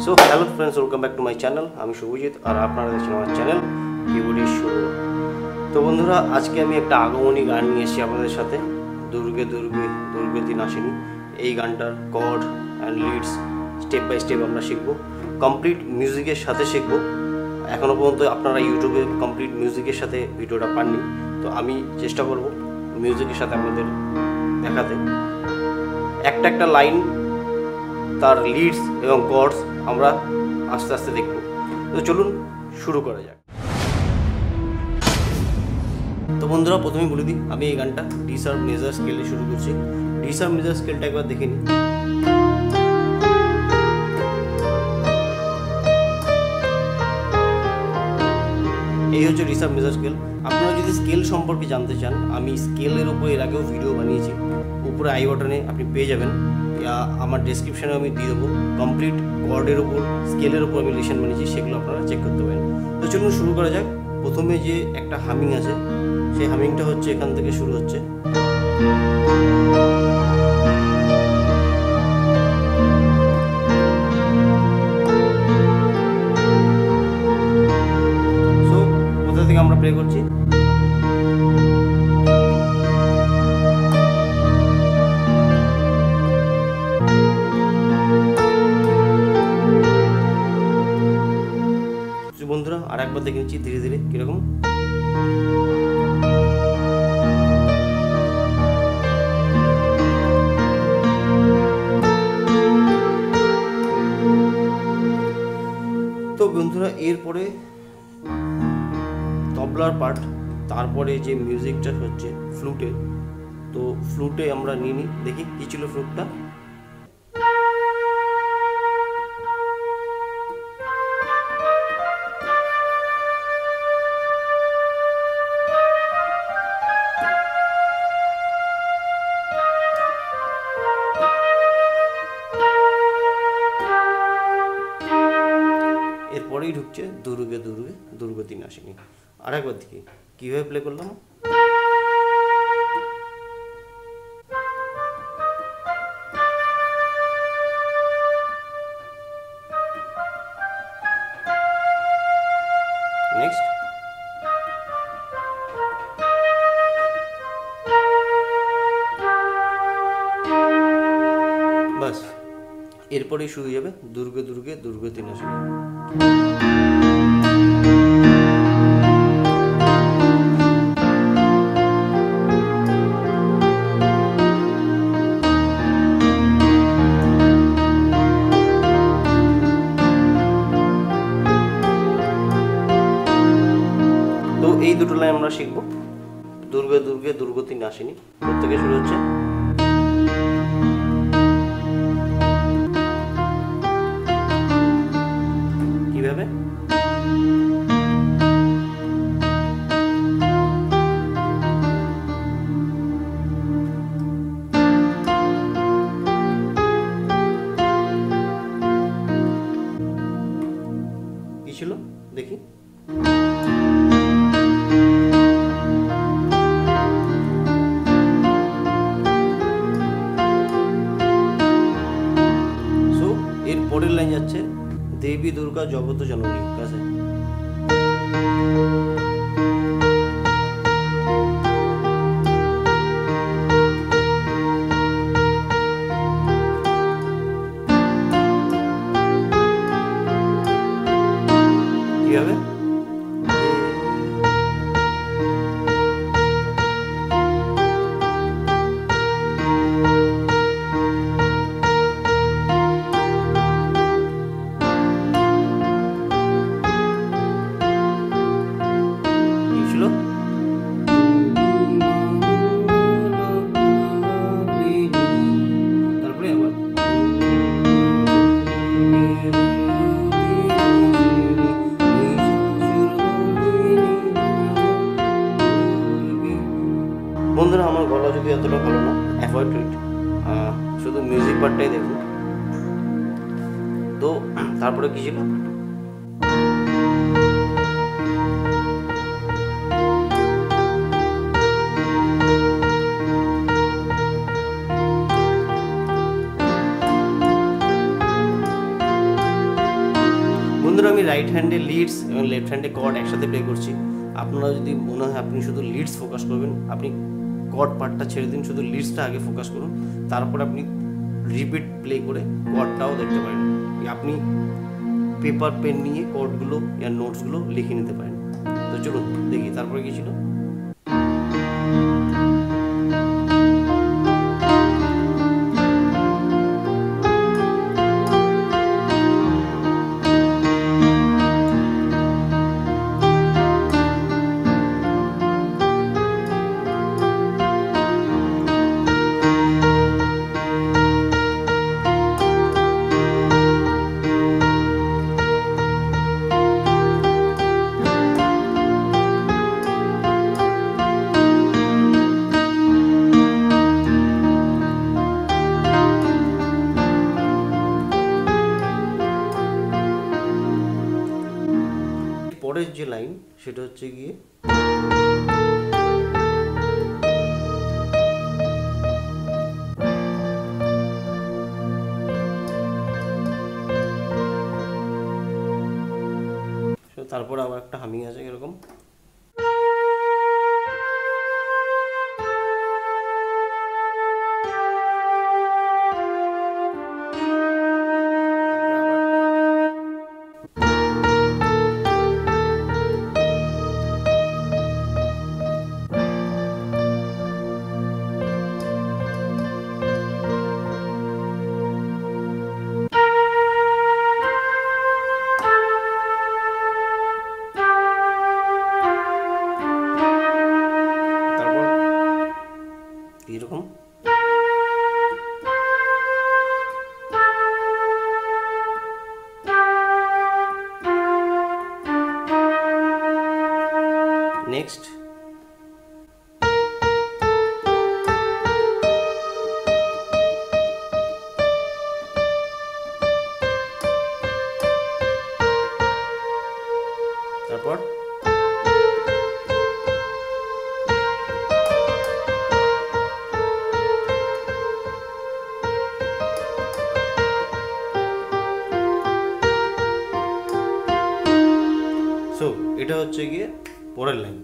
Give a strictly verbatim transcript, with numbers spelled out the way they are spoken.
So hello friends, welcome back to my channel. আমি শুভজিৎ আর আপনারা দেখছেন আমার চ্যানেল কিবোর্ডিস্ট শুভ। তো বন্ধুরা, আজকে আমি একটা আগমনী গান নিয়ে এসেছি আপনাদের সাথে, দুর্গে দুর্গে দুর্গতি নাশিনী। এই গানটার chord and leads step by step আমরা শিখবো, কমপ্লিট মিউজিকের সাথে শিখবো। এখনও পর্যন্ত আপনারা ইউটিউবে কমপ্লিট মিউজিকের সাথে ভিডিওটা পাননি, তো আমি চেষ্টা করব মিউজিকের সাথে আপনাদের দেখাতে। একটা একটা লাইন, তার লিডস এবং কর্ডস আমরা আস্তে আস্তে দেখব। তো চলুন শুরু করা যাক। তো বন্ধুরা, প্রথমেই বলে দিই, আমি এই গানটা ডি শার্প মেজার স্কেলে শুরু করছি। ডি শার্প মেজার স্কেলটা একবার দেখে নিই। এই হচ্ছে ডি শার্প মেজার স্কেল। আপনারা যদি স্কেল সম্পর্কে জানতে চান, আমি স্কেলের উপর এর আগেও ভিডিও বানিয়েছি, উপরে আই বাটনে আপনি পেয়ে যাবেন, আমার ডেসক্রিপশানে আমি দিয়ে দেবো। কমপ্লিট কর্ডের উপর, স্কেলের উপর আমি লেসন বানিয়েছি, সেগুলো আপনারা চেক করতে পারেন। তো চলুন শুরু করা যাক। প্রথমে যে একটা হামিং আছে, সেই হামিংটা হচ্ছে এখান থেকে শুরু হচ্ছে। সো কোথা থেকে আমরা প্লে করছি, বন্ধুরা আর একবার দেখে নিচ্ছি ধীরে ধীরে কিরকম। তো বন্ধুরা, এরপরে তবলার পার্ট, তারপরে যে মিউজিকটা হচ্ছে ফ্লুটে। তো ফ্লুটে আমরা নিয়ে নিই, দেখি কি ছিল ফ্লুটটা। এরপরেই ঢুকছে দুর্গে দুর্গে দুর্গতি নাশিনী। আর একবার দেখি কীভাবে প্লে করলাম। নেক্সট বাস, এরপরেই শুরু যাবে দুর্গে দুর্গে দুর্গতি নাশিনী। তো এই দুটো লাইন আমরা শিখবো, দুর্গে দুর্গে দুর্গতি নাশিনী। প্রত্যেকে শুরু হচ্ছে কিভাবে। কি ছিল দেখি। সো এর পরের লাইন যাচ্ছে দেবী দুর্গা জগত জননী কাছে। কিভাবে বন্ধুরা, আমার গলা যদি এতটা ভালো না, অ্যাভয়েড ইট, শুধু মিউজিক পার্টটাই দেখুন। তো তারপরে কি ছিল, রাইট হ্যান্ডে লিডস এবং লেফট হ্যান্ডে কর্ড একসাথে প্লে করছি। আপনারা যদি মনে হয় আপনি শুধু লিডস ফোকাস করবেন, আপনি কর্ড পার্টটা ছেড়ে দিন, শুধু লিডসটা আগে ফোকাস করুন, তারপর আপনি রিপিট প্লে করে কর্ডটাও দেখতে পারেন। আপনি পেপার পেন নিয়ে কর্ডগুলো या নোটসগুলো লিখে নিতে পারেন। তো চলুন দেখি তারপরে কি ছিল। পরের যে লাইন সেটা হচ্ছে গিয়ে তারপর আবার একটা হামিং আছে এরকম। এরকম নেক্সট তারপর সো এটা হচ্ছে গিয়ে পরের লাইন।